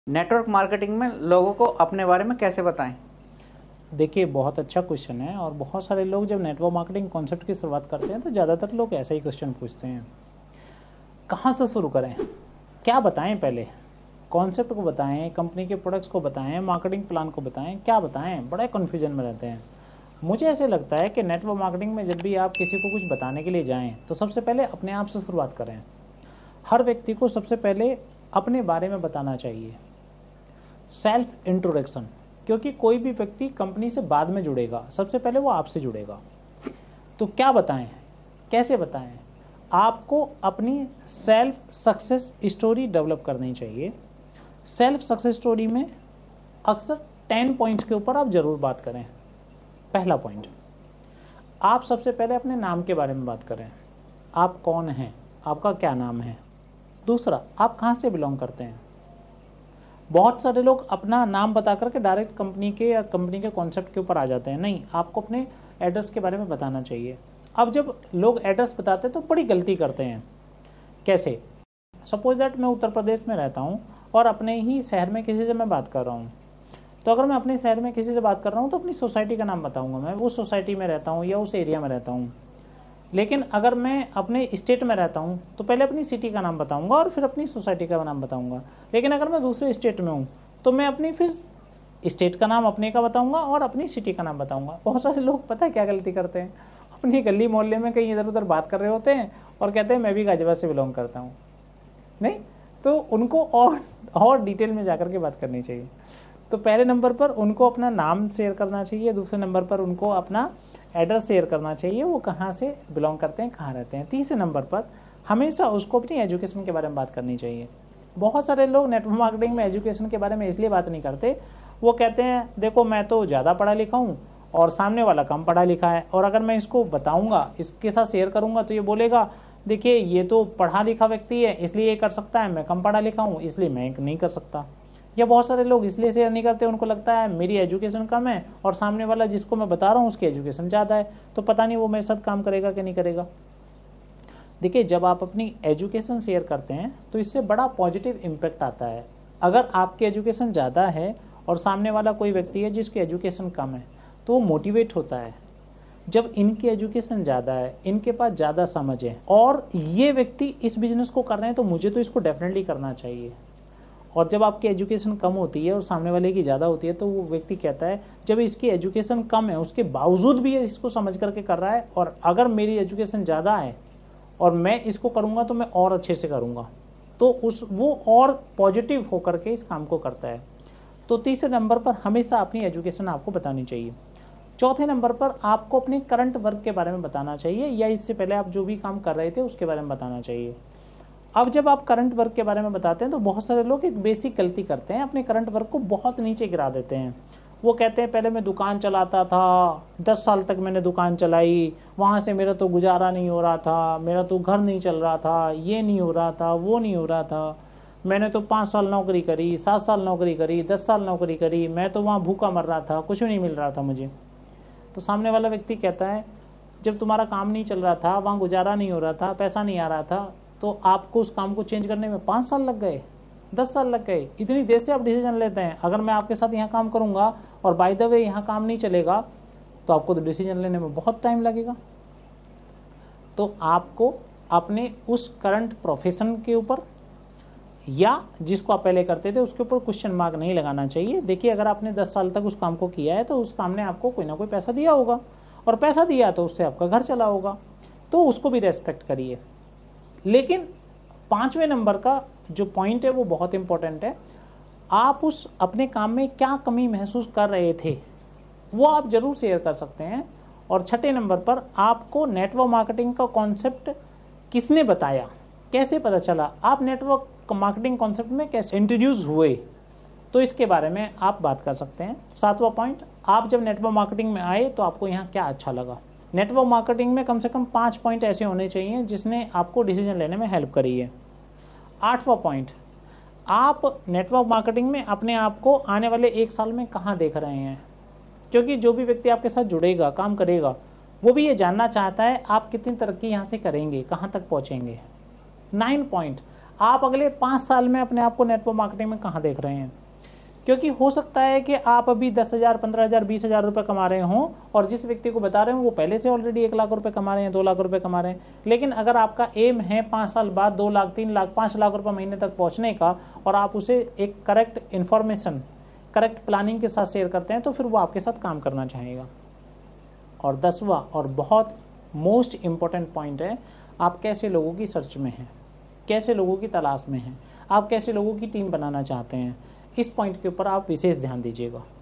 Network marketing में लोगों को अपने बारे में कैसे बताएं? देखिए, बहुत अच्छा क्वेश्चन है। और बहुत सारे लोग जब नेटवर्क मार्केटिंग कॉन्सेप्ट की शुरुआत करते हैं तो ज़्यादातर लोग ऐसा ही क्वेश्चन पूछते हैं, कहाँ से शुरू करें, क्या बताएं, पहले कॉन्सेप्ट को बताएं, कंपनी के प्रोडक्ट्स को बताएं, मार्केटिंग प्लान को बताएं, क्या बताएं, बड़े कन्फ्यूजन में रहते हैं। मुझे ऐसे लगता है कि नेटवर्क मार्केटिंग में जब भी आप किसी को कुछ बताने के लिए जाएं तो सबसे पहले अपने आप से शुरुआत करें। हर व्यक्ति को सबसे पहले अपने बारे में बताना चाहिए, सेल्फ इंट्रोडक्शन, क्योंकि कोई भी व्यक्ति कंपनी से बाद में जुड़ेगा, सबसे पहले वो आपसे जुड़ेगा। तो क्या बताएं, कैसे बताएं? आपको अपनी सेल्फ सक्सेस स्टोरी डेवलप करनी चाहिए। सेल्फ सक्सेस स्टोरी में अक्सर 10 पॉइंट्स के ऊपर आप जरूर बात करें। पहला पॉइंट, आप सबसे पहले अपने नाम के बारे में बात करें। आप कौन हैं, आपका क्या नाम है। दूसरा, आप कहाँ से बिलोंग करते हैं। बहुत सारे लोग अपना नाम बता करके डायरेक्ट कंपनी के या कंपनी के कॉन्सेप्ट के ऊपर आ जाते हैं। नहीं, आपको अपने एड्रेस के बारे में बताना चाहिए। अब जब लोग एड्रेस बताते हैं तो बड़ी गलती करते हैं। कैसे? सपोज दैट मैं उत्तर प्रदेश में रहता हूँ और अपने ही शहर में किसी से मैं बात कर रहा हूँ, तो अगर मैं अपने शहर में किसी से बात कर रहा हूँ तो अपनी सोसाइटी का नाम बताऊँगा, मैं उस सोसाइटी में रहता हूँ या उस एरिया में रहता हूँ। लेकिन अगर मैं अपने स्टेट में रहता हूँ तो पहले अपनी सिटी का नाम बताऊंगा और फिर अपनी सोसाइटी का नाम बताऊंगा। लेकिन अगर मैं दूसरे स्टेट में हूँ तो मैं अपनी फिर स्टेट का नाम अपने का बताऊंगा और अपनी सिटी का नाम बताऊंगा। बहुत सारे लोग पता है क्या गलती करते हैं, अपनी गली मोहल्ले में कहीं इधर उधर बात कर रहे होते हैं और कहते हैं मैं भी गाजियाबाद से बिलोंग करता हूँ। नहीं, तो उनको और डिटेल में जाकर के बात करनी चाहिए। तो पहले नंबर पर उनको अपना नाम शेयर करना चाहिए, दूसरे नंबर पर उनको अपना एड्रेस शेयर करना चाहिए, वो कहाँ से बिलोंग करते हैं, कहाँ रहते हैं। तीसरे नंबर पर हमेशा उसको अपनी एजुकेशन के बारे में बात करनी चाहिए। बहुत सारे लोग नेटवर्क मार्केटिंग में एजुकेशन के बारे में इसलिए बात नहीं करते, वो कहते हैं देखो मैं तो ज़्यादा पढ़ा लिखा हूँ और सामने वाला कम पढ़ा लिखा है, और अगर मैं इसको बताऊँगा, इसके साथ शेयर करूँगा तो ये बोलेगा देखिए ये तो पढ़ा लिखा व्यक्ति है इसलिए ये कर सकता है, मैं कम पढ़ा लिखा हूँ इसलिए मैं नहीं कर सकता। या बहुत सारे लोग इसलिए शेयर नहीं करते, उनको लगता है मेरी एजुकेशन कम है और सामने वाला जिसको मैं बता रहा हूँ उसकी एजुकेशन ज़्यादा है, तो पता नहीं वो मेरे साथ काम करेगा कि नहीं करेगा। देखिए, जब आप अपनी एजुकेशन शेयर करते हैं तो इससे बड़ा पॉजिटिव इम्पैक्ट आता है। अगर आपकी एजुकेशन ज़्यादा है और सामने वाला कोई व्यक्ति है जिसकी एजुकेशन कम है तो वो मोटिवेट होता है। जब इनकी एजुकेशन ज़्यादा है, इनके पास ज़्यादा समझ है और ये व्यक्ति इस बिजनेस को कर रहे हैं तो मुझे तो इसको डेफिनेटली करना चाहिए। और जब आपकी एजुकेशन कम होती है और सामने वाले की ज़्यादा होती है तो वो व्यक्ति कहता है जब इसकी एजुकेशन कम है उसके बावजूद भी ये इसको समझ करके कर रहा है, और अगर मेरी एजुकेशन ज़्यादा है और मैं इसको करूँगा तो मैं और अच्छे से करूँगा, तो वो और पॉजिटिव होकर के इस काम को करता है। तो तीसरे नंबर पर हमेशा अपनी एजुकेशन आपको बतानी चाहिए। चौथे नंबर पर आपको अपने करंट वर्क के बारे में बताना चाहिए, या इससे पहले आप जो भी काम कर रहे थे उसके बारे में बताना चाहिए। अब जब आप करंट वर्क के बारे में बताते हैं तो बहुत सारे लोग एक बेसिक गलती करते हैं, अपने करंट वर्क को बहुत नीचे गिरा देते हैं। वो कहते हैं पहले मैं दुकान चलाता था, 10 साल तक मैंने दुकान चलाई, वहाँ से मेरा तो गुजारा नहीं हो रहा था, मेरा तो घर नहीं चल रहा था, ये नहीं हो रहा था, वो नहीं हो रहा था, मैंने तो 5 साल नौकरी करी, 7 साल नौकरी करी, 10 साल नौकरी करी, मैं तो वहाँ भूखा मर रहा था, कुछ भी नहीं मिल रहा था मुझे। तो सामने वाला व्यक्ति कहता है जब तुम्हारा काम नहीं चल रहा था, वहाँ गुजारा नहीं हो रहा था, पैसा नहीं आ रहा था, तो आपको उस काम को चेंज करने में 5 साल लग गए, 10 साल लग गए, इतनी देर से आप डिसीजन लेते हैं। अगर मैं आपके साथ यहाँ काम करूँगा और बाय द वे यहाँ काम नहीं चलेगा तो आपको तो डिसीजन लेने में बहुत टाइम लगेगा। तो आपको अपने उस करंट प्रोफेशन के ऊपर या जिसको आप पहले करते थे उसके ऊपर क्वेश्चन मार्क नहीं लगाना चाहिए। देखिए, अगर आपने 10 साल तक उस काम को किया है तो उस काम ने आपको कोई ना कोई पैसा दिया होगा, और पैसा दिया तो उससे आपका घर चला होगा, तो उसको भी रेस्पेक्ट करिए। लेकिन 5वें नंबर का जो पॉइंट है वो बहुत इंपॉर्टेंट है। आप उस अपने काम में क्या कमी महसूस कर रहे थे वो आप जरूर शेयर कर सकते हैं। और 6ठे नंबर पर आपको नेटवर्क मार्केटिंग का कॉन्सेप्ट किसने बताया, कैसे पता चला, आप नेटवर्क मार्केटिंग कॉन्सेप्ट में कैसे इंट्रोड्यूस हुए, तो इसके बारे में आप बात कर सकते हैं। 7वां पॉइंट, आप जब नेटवर्क मार्केटिंग में आए तो आपको यहाँ क्या अच्छा लगा। नेटवर्क मार्केटिंग में कम से कम 5 पॉइंट ऐसे होने चाहिए जिसने आपको डिसीजन लेने में हेल्प करी है। 8वां पॉइंट, आप नेटवर्क मार्केटिंग में अपने आप को आने वाले 1 साल में कहाँ देख रहे हैं, क्योंकि जो भी व्यक्ति आपके साथ जुड़ेगा, काम करेगा, वो भी ये जानना चाहता है आप कितनी तरक्की यहाँ से करेंगे, कहाँ तक पहुँचेंगे। 9 पॉइंट, आप अगले 5 साल में अपने आप को नेटवर्क मार्केटिंग में कहाँ देख रहे हैं। क्योंकि हो सकता है कि आप अभी 10,000, 15,000, 20,000 रुपये कमा रहे हों और जिस व्यक्ति को बता रहे हो वो पहले से ऑलरेडी 1 लाख रुपए कमा रहे हैं, 2 लाख रुपए कमा रहे हैं। लेकिन अगर आपका एम है 5 साल बाद 2 लाख, 3 लाख, 5 लाख रुपए महीने तक पहुंचने का और आप उसे एक करेक्ट इन्फॉर्मेशन, करेक्ट प्लानिंग के साथ शेयर करते हैं तो फिर वो आपके साथ काम करना चाहेगा। और 10वां और बहुत मोस्ट इम्पॉर्टेंट पॉइंट है, आप कैसे लोगों की सर्च में हैं, कैसे लोगों की तलाश में हैं, आप कैसे लोगों की टीम बनाना चाहते हैं। इस पॉइंट के ऊपर आप विशेष ध्यान दीजिएगा।